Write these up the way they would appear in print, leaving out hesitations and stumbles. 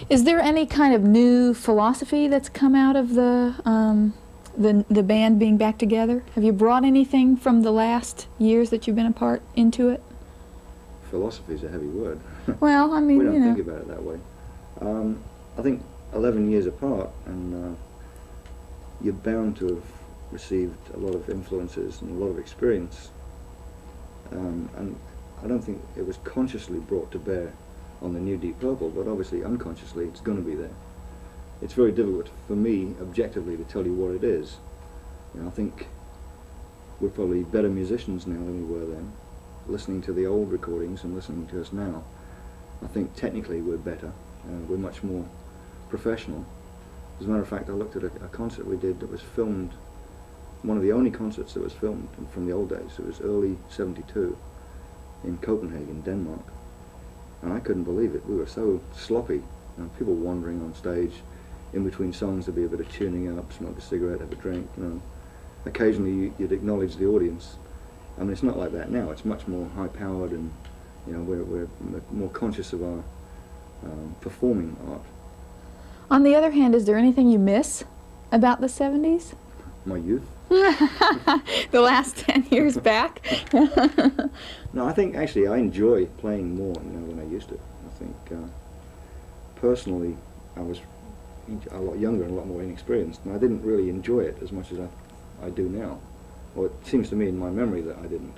Is there any kind of new philosophy that's come out of the band being back together? Have you brought anything from the last years that you've been apart into it? Philosophy is a heavy word. Well, I mean, we don't you know. think about it that way. I think 11 years apart, and you're bound to have received a lot of influences and a lot of experience. And I don't think it was consciously brought to bear on the new Deep Purple, but obviously unconsciously it's going to be there. It's very difficult for me, objectively, to tell you what it is. You know, I think we're probably better musicians now than we were then, listening to the old recordings and listening to us now. I think technically we're better, we're much more professional. As a matter of fact, I looked at a concert we did that was filmed, one of the only concerts that was filmed from the old days. It was early '72 in Copenhagen, Denmark. And I couldn't believe it. We were so sloppy. You know, people wandering on stage. In between songs there'd be a bit of tuning up, smoke a cigarette, have a drink, you know. Occasionally you'd acknowledge the audience. I mean, it's not like that now. It's much more high-powered, and you know, we're more conscious of our performing art. On the other hand, is there anything you miss about the 70s? My youth? The last 10 years back? No, I think actually I enjoy playing more now than I used to. I think personally I was a lot younger and a lot more inexperienced, and I didn't really enjoy it as much as I do now. Or it seems to me in my memory that I didn't.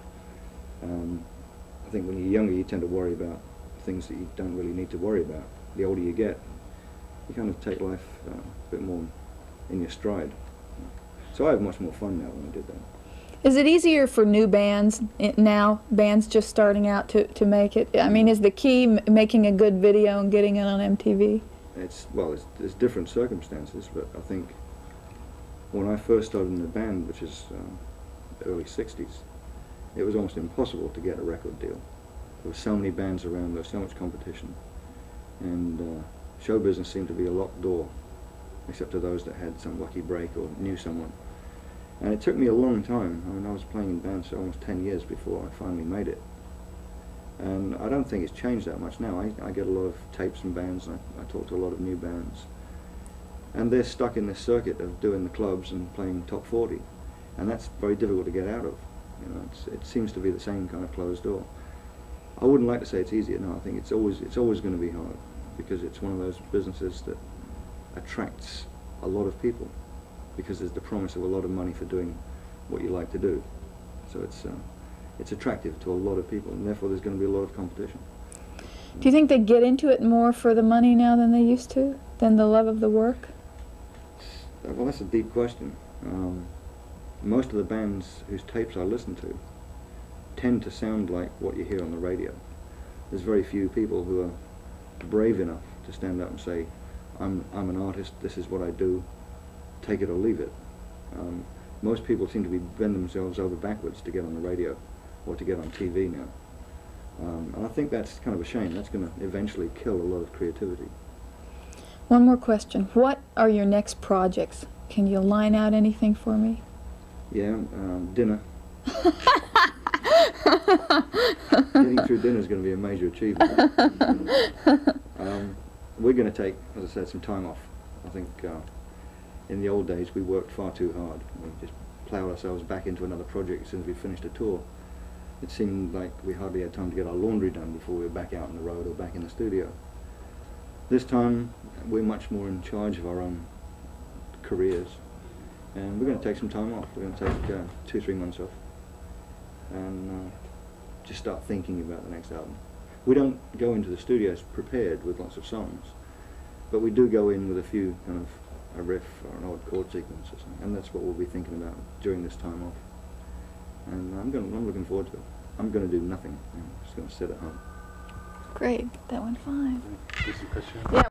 I think when you're younger you tend to worry about things that you don't really need to worry about. The older you get, you kind of take life a bit more in your stride. So I have much more fun now than I did then. Is it easier for new bands now, bands just starting out, to make it? I mean, is the key making a good video and getting it on MTV? Well, there's different circumstances, but I think when I first started in the band, which is the early '60s, it was almost impossible to get a record deal. There were so many bands around, there was so much competition, and show business seemed to be a locked door, except to those that had some lucky break or knew someone. And it took me a long time. I mean, I was playing in bands for almost 10 years before I finally made it. And I don't think it's changed that much now. I get a lot of tapes from bands, and I talk to a lot of new bands. And they're stuck in this circuit of doing the clubs and playing top 40. And that's very difficult to get out of. You know, it seems to be the same kind of closed door. I wouldn't like to say it's easier. No, I think it's always going to be hard, because it's one of those businesses that attracts a lot of people, because there's the promise of a lot of money for doing what you like to do. So it's attractive to a lot of people, and therefore there's going to be a lot of competition. Do you think they get into it more for the money now than they used to, than the love of the work? Well, that's a deep question. Most of the bands whose tapes I listen to tend to sound like what you hear on the radio. There's very few people who are brave enough to stand up and say, I'm an artist, this is what I do, take it or leave it. Most people seem to be bend themselves over backwards to get on the radio or to get on TV now. And I think that's kind of a shame. That's going to eventually kill a lot of creativity. One more question. What are your next projects? Can you line out anything for me? Yeah, dinner. Getting through dinner is going to be a major achievement. We're going to take, as I said, some time off. I think in the old days we worked far too hard. We just ploughed ourselves back into another project as soon as we finished a tour. It seemed like we hardly had time to get our laundry done before we were back out on the road or back in the studio. This time we're much more in charge of our own careers, and we're going to take some time off. We're going to take 2-3 months off and just start thinking about the next album. We don't go into the studios prepared with lots of songs, but we do go in with a few kind of a riff or an odd chord sequence or something, and that's what we'll be thinking about during this time off. And I'm looking forward to it. I'm going to do nothing. I'm just going to sit at home. Great, that went fine. Is your question? Yeah.